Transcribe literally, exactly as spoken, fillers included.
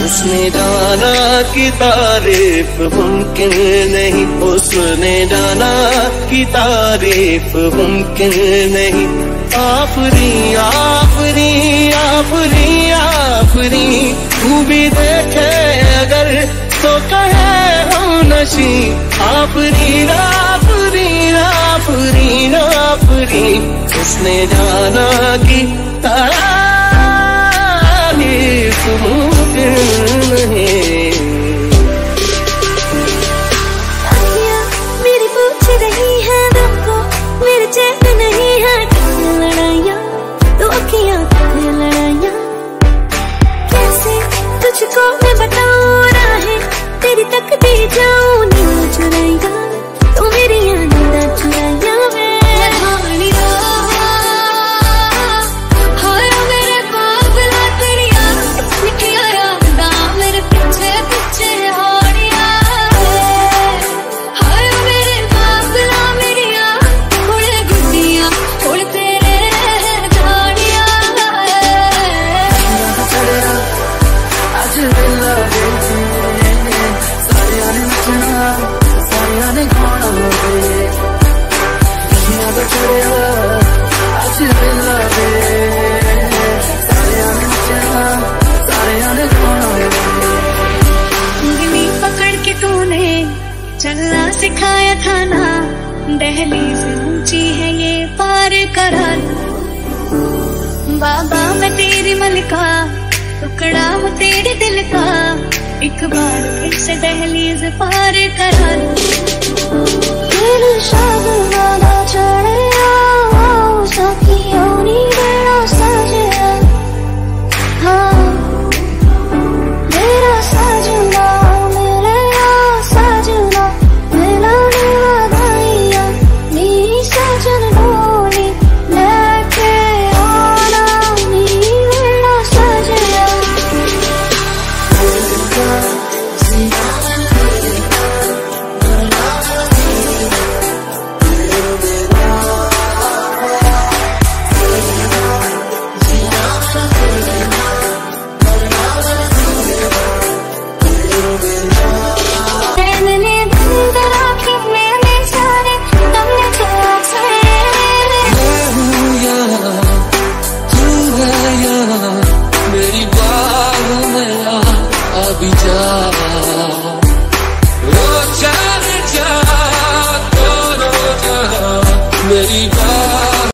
उसने जाना कि तारीफ मुमकिन नहीं, उसने जाना कि तारीफ मुमकिन नहीं। आफरी आफरी आफरी आफरी तू भी देखे अगर तो कहे हम नशी। आफरी आफरी आफरी आफरी उसने जाना कि तारीफ मुमकिन नहीं। मेरी पूछ रही है दिल को, मेरे चैन नहीं है लड़ाइयाँ, तो अखियाँ लड़ाइयाँ। कैसे तुझको मैं बताऊँ राहें, तेरी तकदीर जाऊँ नींद चुराइया, तू मेरी नींद चुराइया। चलना सिखाया था ना, दहलीज ऊंची है ये पार करा लो। बाबा मैं तेरी मलिका, टुकड़ा हूँ तेरे दिल का, एक बार फिर से दहलीज पार करा लो। दिल शाद वाला चढ़े आओ, साथी होनी